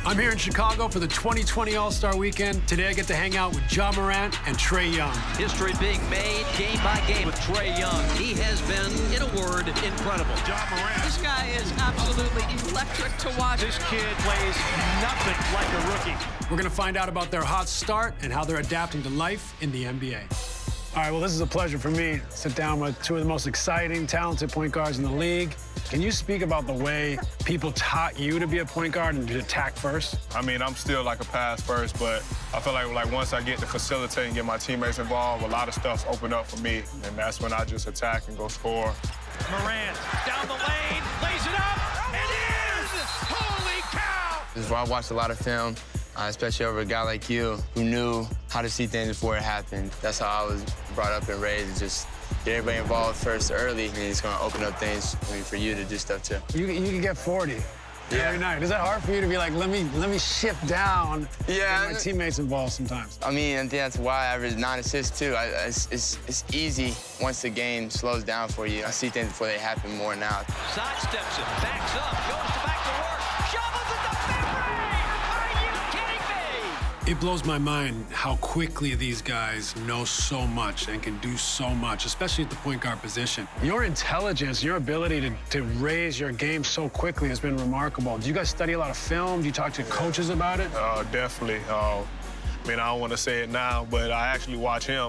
I'm here in Chicago for the 2020 All-Star Weekend. Today I get to hang out with Morant and Trae Young. History being made game by game with Trae Young. He has been, in a word, incredible. Morant. This guy is absolutely electric to watch. This kid plays nothing like a rookie. We're going to find out about their hot start and how they're adapting to life in the NBA. All right, well, this is a pleasure for me to sit down with two of the most exciting, talented point guards in the league. Can you speak about the way people taught you to be a point guard and to attack first? I mean, I'm still like a pass first, but I feel like once I get to facilitate and get my teammates involved, a lot of stuff's opened up for me, and that's when I just attack and go score. Morant down the lane, lays it up, and is! Holy cow! This is why I watched a lot of film, especially over a guy like you who knew how to see things before it happened. That's how I was brought up and raised, just get everybody involved first early, and it's going to open up things for you to do stuff too. You can get 40 every night. Is that hard for you to be like, let me shift down, get my teammates involved sometimes? I mean, I think that's why I average 9 assists too. It's easy once the game slows down for you. I see things before they happen more now. Sidesteps it, backs up, goes to back to work, shovels it to memory! Are you kidding me? It blows my mind how quickly these guys know so much and can do so much, especially at the point guard position. Your intelligence, your ability to raise your game so quickly has been remarkable. Do you guys study a lot of film? Do you talk to coaches about it? Definitely. I mean, I don't want to say it now, but I actually watch him,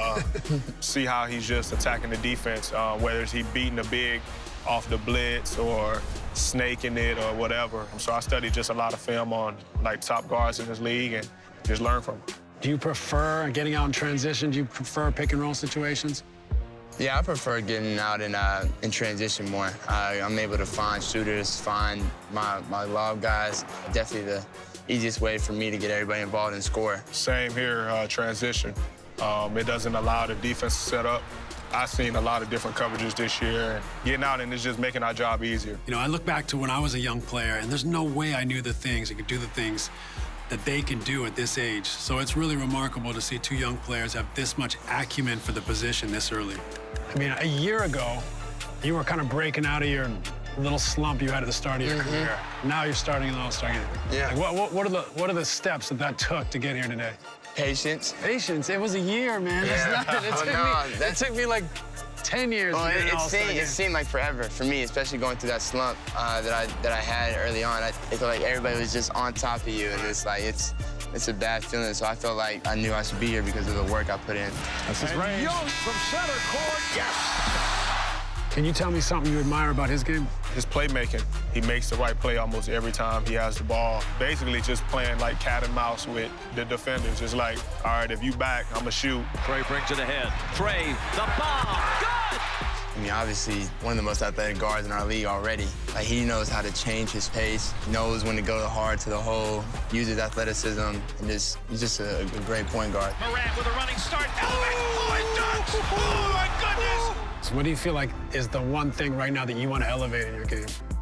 see how he's just attacking the defense, whether it's he beating the big off the blitz or snaking it or whatever. So I study just a lot of film on, like, top guards in this league and just learn from them. Do you prefer getting out in transition? Do you prefer pick-and-roll situations? Yeah, I prefer getting out in transition more. I'm able to find shooters, find my lob guys. Definitely the easiest way for me to get everybody involved and score. Same here, transition. It doesn't allow the defense to set up. I've seen a lot of different coverages this year, and getting out and it's just making our job easier. You know, I look back to when I was a young player, and there's no way I knew the things, I could do the things that they can do at this age. So it's really remarkable to see two young players have this much acumen for the position this early. I mean, a year ago, you were kind of breaking out of your little slump you had at the start of your career. Now you're starting an All-Star game. Yeah. Like, what are the steps that took to get here today? Patience. Patience. It was a year, man. Yeah. That's nothing. It took me like 10 years to get an All-Star game. It seemed like forever for me, especially going through that slump that I had early on. It felt like everybody was just on top of you, and it's like it's a bad feeling. So I felt like I knew I should be here because of the work I put in. That's his range. Young from center court, yes! Can you tell me something you admire about his game? His playmaking. He makes the right play almost every time he has the ball. Basically just playing like cat and mouse with the defenders. Just like, all right, if you back, I'm gonna shoot. Trae brings it ahead. Trae, the bomb, good! I mean, obviously, one of the most athletic guards in our league already. Like, he knows how to change his pace, he knows when to go hard to the hole, uses athleticism, and he's just a great point guard. Morant with a running start, elevate, oh, my goodness! So what do you feel like is the one thing right now that you want to elevate in your game?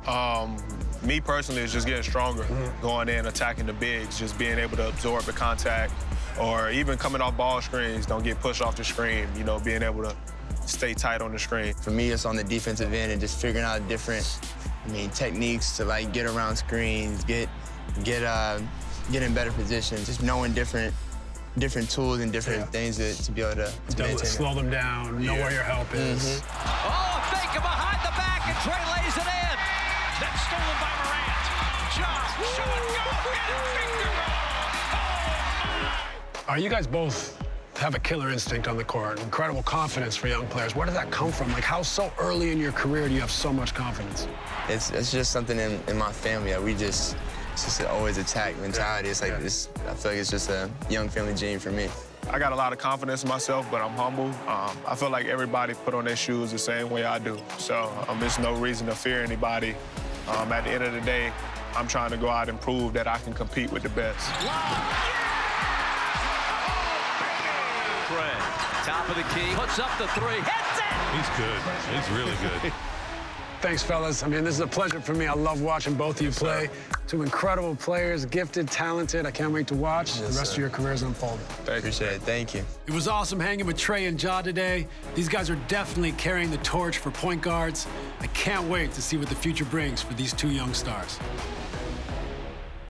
Me personally is just getting stronger, going in, attacking the bigs, just being able to absorb the contact, or even coming off ball screens, don't get pushed off the screen, you know, being able to stay tight on the screen. For me, it's on the defensive end and just figuring out different, techniques to, like, get around screens, get in better positions, just knowing different tools and different things to be able to maintain. Slow them down, know where your help is. Oh, fake behind the back, and Trae lays it in. That's stolen by Morant. Shot, go, get it, finger roll. Oh, my! You guys both have a killer instinct on the court, incredible confidence for young players. Where does that come from? Like, how so early in your career do you have so much confidence? It's just something in my family. It's just an always attack mentality. It's like I feel like it's just a young family gene for me. I got a lot of confidence in myself, but I'm humble. I feel like everybody put on their shoes the same way I do. So there's no reason to fear anybody. At the end of the day, I'm trying to go out and prove that I can compete with the best. Trae, top of the key, puts up the three, hits it! He's good. He's really good. Thanks, fellas. I mean, this is a pleasure for me. I love watching both of you play. Two incredible players, gifted, talented. I can't wait to watch the rest of your careers unfold. Appreciate it. Thank you. It was awesome hanging with Trae and Ja today. These guys are definitely carrying the torch for point guards. I can't wait to see what the future brings for these two young stars.